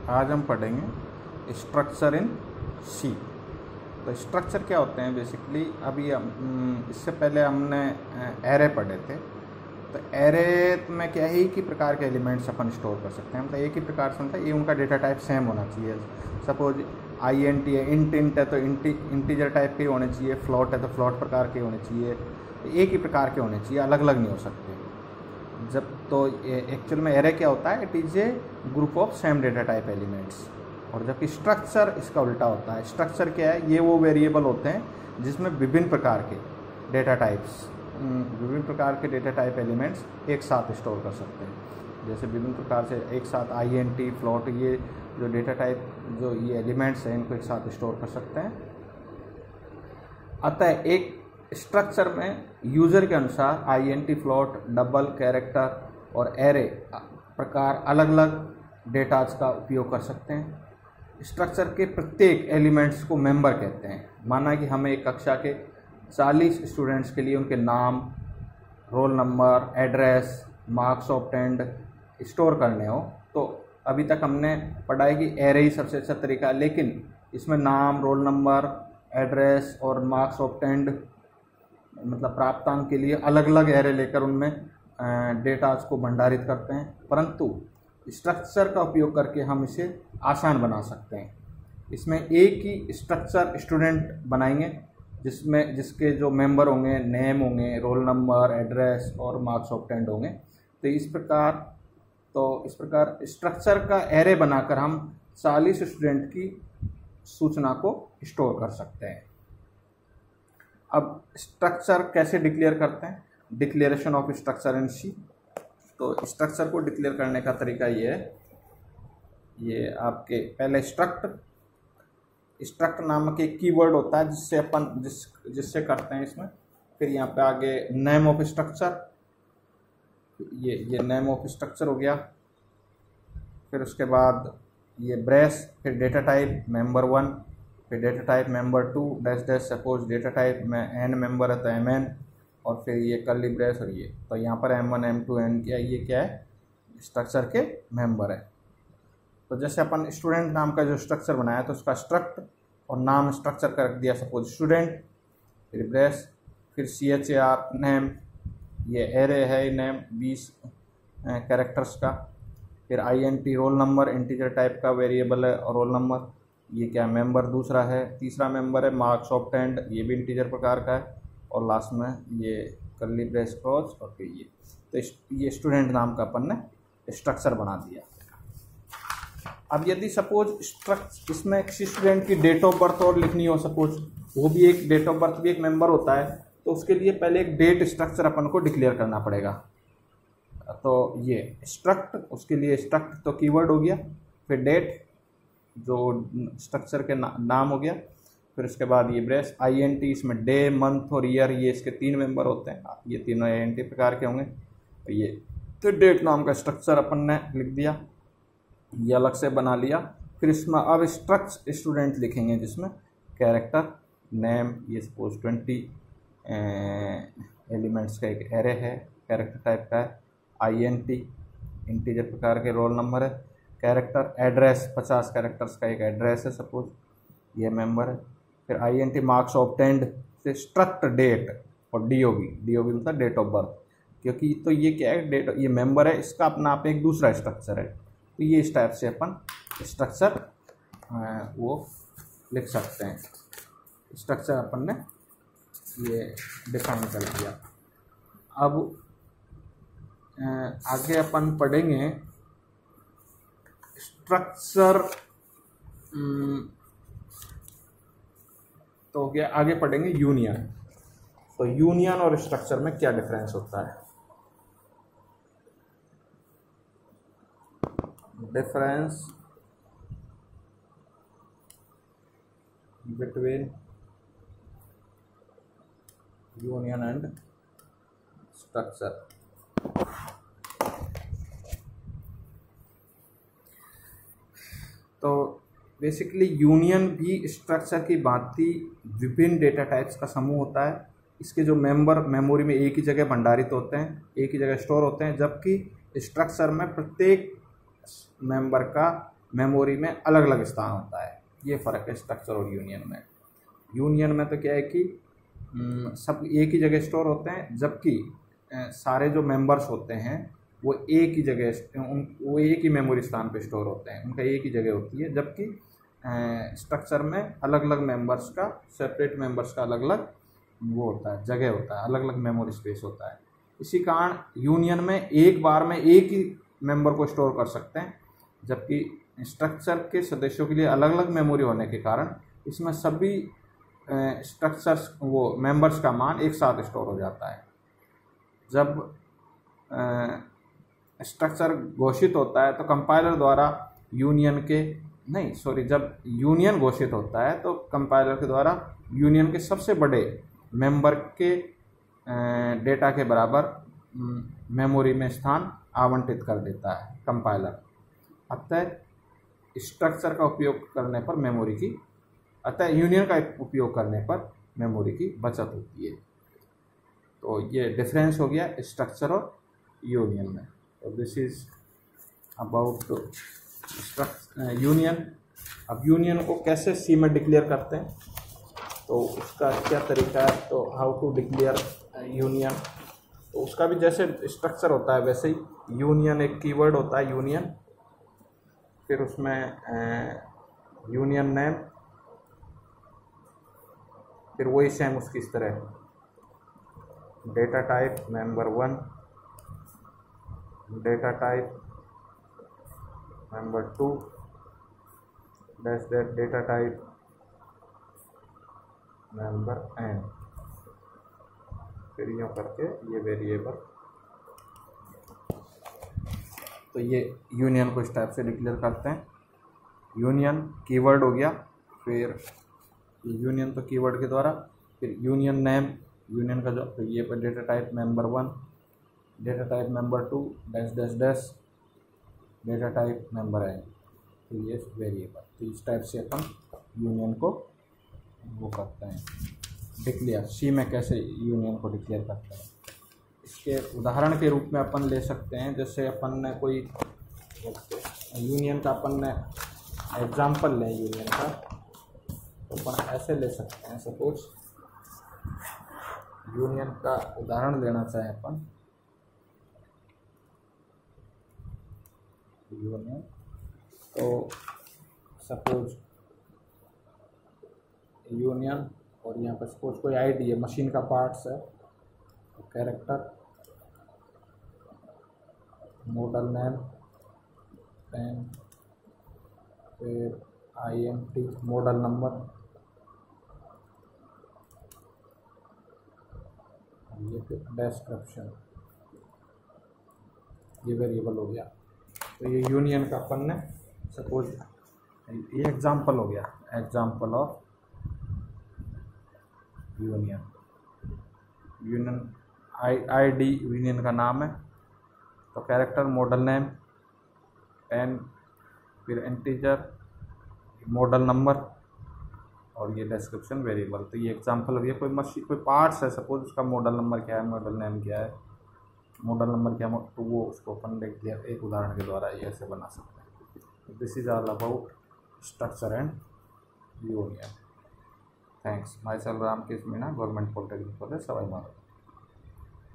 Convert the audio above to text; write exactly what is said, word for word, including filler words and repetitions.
आज हम पढ़ेंगे स्ट्रक्चर इन सी। तो स्ट्रक्चर क्या होते हैं बेसिकली, अभी हम इससे पहले हमने एरे पढ़े थे। तो एरे में क्या ही कि प्रकार के एलिमेंट्स अपन स्टोर कर सकते हैं, मतलब एक ही प्रकार से, मतलब ये उनका डेटा टाइप सेम होना चाहिए। सपोज आई एन टी है, इंट इंट है तो इंटी इंटीजर टाइप के होने चाहिए, फ्लॉट है तो फ्लॉट प्रकार के होने चाहिए, एक ही प्रकार के होने चाहिए, अलग अलग नहीं हो सकते। जब तो एक्चुअल में एरे क्या होता है, it is a group of same data type elements. और जबकि स्ट्रक्चर इसका उल्टा होता है। स्ट्रक्चर क्या है, ये वो वेरिएबल होते हैं जिसमें विभिन्न प्रकार के डेटा टाइप्स विभिन्न प्रकार के डेटा टाइप एलिमेंट्स एक साथ स्टोर कर सकते हैं। जैसे विभिन्न प्रकार से एक साथ आई एन टी, फ्लॉट, ये जो डेटा टाइप जो ये एलिमेंट्स हैं इनको एक साथ स्टोर कर सकते हैं। अतः एक स्ट्रक्चर में यूज़र के अनुसार I N T, float, double, character और एरे प्रकार अलग अलग डेटाज का उपयोग कर सकते हैं। स्ट्रक्चर के प्रत्येक एलिमेंट्स को मेंबर कहते हैं। माना कि हमें एक कक्षा के चालीस स्टूडेंट्स के लिए उनके नाम, roll number, address, marks obtained store करने हो, तो अभी तक हमने पढ़ा है कि एरे ही सबसे अच्छा तरीका है, लेकिन इसमें नाम, रोल नंबर, एड्रेस और मार्क्स ऑब्टेन्ड मतलब प्राप्तांक के लिए अलग अलग एरे लेकर उनमें डेटाज को भंडारित करते हैं। परंतु स्ट्रक्चर का उपयोग करके हम इसे आसान बना सकते हैं। इसमें एक ही स्ट्रक्चर स्टूडेंट बनाएंगे जिसमें जिसके जो मेंबर होंगे, नेम होंगे, रोल नंबर, एड्रेस और मार्क्स ऑब्टेन्ड होंगे। तो इस प्रकार तो इस प्रकार स्ट्रक्चर का एरे बनाकर हम चालीस स्टूडेंट की सूचना को स्टोर कर सकते हैं। अब स्ट्रक्चर कैसे डिक्लेयर करते हैं, declaration of structure in C. तो स्ट्रक्चर को डिक्लेयर करने का तरीका ये है, ये आपके पहले स्ट्रक्ट स्ट्रक्ट नामक एक कीवर्ड होता है जिससे अपन जिस जिससे करते हैं इसमें। फिर यहाँ पे आगे नेम ऑफ स्ट्रक्चर, ये ये नेम ऑफ स्ट्रक्चर हो गया। फिर उसके बाद ये ब्रेस, फिर डेटा टाइप मेंबर वन, फिर data type member two, dash dash, suppose data type में एन मेंबर है तो एम एन, और फिर ये कर्ली ब्रेस और ये। तो यहाँ पर M one, M two, N क्या ये क्या है, स्ट्रक्चर के मेंबर है। तो जैसे अपन स्टूडेंट नाम का जो स्ट्रक्चर बनाया तो उसका स्ट्रक्ट और नाम स्ट्रक्चर कर दिया, सपोज स्टूडेंट, फिर ब्रेस, फिर C H A R name, ये एरे है नेम बीस कैरेक्टर्स का। फिर I N T roll number, integer type का वेरिएबल है और रोल नंबर, ये क्या मेंबर दूसरा है। तीसरा मेंबर है मार्क्स ऑब्टेन्ड, ये भी इंटीजर प्रकार का है। और लास्ट में ये कर्ली ब्रेस क्लोज और फिर ये। तो ये स्टूडेंट नाम का अपन ने स्ट्रक्चर बना दिया। अब यदि सपोज स्ट्रक्चर इसमें किसी स्टूडेंट की डेट ऑफ बर्थ और लिखनी हो, सपोज वो भी एक डेट ऑफ बर्थ भी एक मेंबर होता है, तो उसके लिए पहले एक डेट स्ट्रक्चर अपन को डिक्लेयर करना पड़ेगा। तो ये स्ट्रक्ट, उसके लिए स्ट्रक्ट तो कीवर्ड हो गया, फिर डेट जो स्ट्रक्चर के ना, नाम हो गया, फिर उसके बाद ये ब्रेस, आई एन टी, इसमें डे, मंथ और ईयर, ये इसके तीन मेंबर होते हैं, ये तीनों आई एन टी प्रकार के होंगे। तो ये तो डेट नाम का स्ट्रक्चर अपन ने लिख दिया, ये अलग से बना लिया। फिर इसमें अब स्ट्रक्ट स्टूडेंट लिखेंगे जिसमें कैरेक्टर, नेम, ये सपोज ट्वेंटी एलिमेंट्स का एक एरे है, कैरेक्टर टाइप का है। आई एन टी इंटीजर प्रकार के, रोल नंबर है। कैरेक्टर, एड्रेस, पचास कैरेक्टर्स का एक एड्रेस है सपोज, ये मेंबर है। फिर I N T marks obtained से स्ट्रक्ट डेट और D O B, D O B मतलब डेट ऑफ बर्थ, क्योंकि तो ये क्या है, डेट ये मेंबर है, इसका अपना आप एक दूसरा स्ट्रक्चर है। तो ये इस टाइप से अपन स्ट्रक्चर वो लिख सकते हैं। स्ट्रक्चर अपन ने ये डिफाइन कर दिया। अब आगे अपन पढ़ेंगे स्ट्रक्चर, तो क्या आगे पढ़ेंगे यूनियन। तो यूनियन और स्ट्रक्चर में क्या डिफरेंस होता है, difference between union and structure. तो बेसिकली यूनियन भी स्ट्रक्चर की भांति विभिन्न डेटा टाइप्स का समूह होता है। इसके जो मेंबर मेमोरी में एक ही जगह भंडारित होते हैं, एक ही जगह स्टोर होते हैं, जबकि स्ट्रक्चर में प्रत्येक मेंबर का मेमोरी में अलग अलग स्थान होता है। ये फ़र्क है स्ट्रक्चर और यूनियन में। यूनियन में तो क्या है कि सब एक ही जगह स्टोर होते हैं, जबकि सारे जो मेंबर्स होते हैं वो एक ही जगह उन वो एक ही मेमोरी स्थान पे स्टोर होते हैं, उनका एक ही जगह होती है। जबकि स्ट्रक्चर में अलग अलग मेंबर्स का, सेपरेट मेंबर्स का अलग अलग वो होता है, जगह होता है, अलग अलग मेमोरी स्पेस होता है। इसी कारण यूनियन में एक बार में एक ही मेंबर को स्टोर कर सकते हैं, जबकि स्ट्रक्चर के सदस्यों के लिए अलग अलग मेमोरी होने के कारण इसमें सभी स्ट्रक्चर्स वो मेंबर्स का मान एक साथ स्टोर हो जाता है। जब स्ट्रक्चर घोषित होता है तो कंपाइलर द्वारा यूनियन के नहीं सॉरी जब यूनियन घोषित होता है तो कंपाइलर के द्वारा यूनियन के सबसे बड़े मेंबर के डेटा के बराबर मेमोरी में स्थान आवंटित कर देता है कंपाइलर। अतः स्ट्रक्चर का उपयोग करने पर मेमोरी की अतः यूनियन का उपयोग करने पर मेमोरी की बचत होती है। तो ये डिफरेंस हो गया स्ट्रक्चर और यूनियन में। तो दिस इज अबाउट यूनियन। अब यूनियन को कैसे सी में डिक्लेयर करते हैं, तो उसका क्या तरीका है, तो हाउ टू डिक्लेयर यूनियन। तो उसका भी जैसे स्ट्रक्चर होता है वैसे ही यूनियन एक कीवर्ड होता है यूनियन, फिर उसमें यूनियन नेम, फिर वही सेम उसकी इस तरह data type member one, data type member two, dash dash data type member N, फिर यूँ करके ये वेरिएबल। तो ये यूनियन को इस टाइप से डिक्लेयर करते हैं। यूनियन कीवर्ड हो गया, फिर यूनियन तो कीवर्ड के द्वारा, फिर यूनियन नेम यूनियन का जो, फिर ये पर data type member one, data type member two, dash dash dash data type member N, फिर ये वेरिएबल। तो इस टाइप से अपन यूनियन को वो करते हैं डिक्लेयर। सी में कैसे यूनियन को डिक्लेयर करते हैं, इसके उदाहरण के रूप में अपन ले सकते हैं। जैसे अपन ने कोई यूनियन का अपन ने एग्जाम्पल लें यूनियन का, तो अपन ऐसे ले सकते हैं। सपोज यूनियन का उदाहरण लेना चाहें अपन, यूनियन, तो सपोज यूनियन और यहाँ पर सपोज कोई आईडी है, मशीन का पार्ट्स है, तो कैरेक्टर, मॉडल नेम, पेन, फिर I M T model number, ये फिर डिस्क्रिप्शन, ये वेरिएबल हो गया। तो ये यूनियन का अपन ने सपोज ये एग्जांपल हो गया, example of union. Union I I D union का नाम है, तो कैरेक्टर, मॉडल नेम, पेन, फिर इंटीजर, मॉडल नंबर और ये डिस्क्रिप्शन वेरिएबल। तो ये एग्जांपल हो गया। कोई मशीन कोई पार्ट्स है, सपोज उसका मॉडल नंबर क्या है, मॉडल नेम क्या है, मॉडल नंबर क्या है, तो वो उसको अपन डिक्लेयर एक उदाहरण के द्वारा ये ऐसे बना सकते हैं। This is all about structure and union. Thanks. My self Ramkrishna Meena, government polytechnic college, Sawai Madhopur.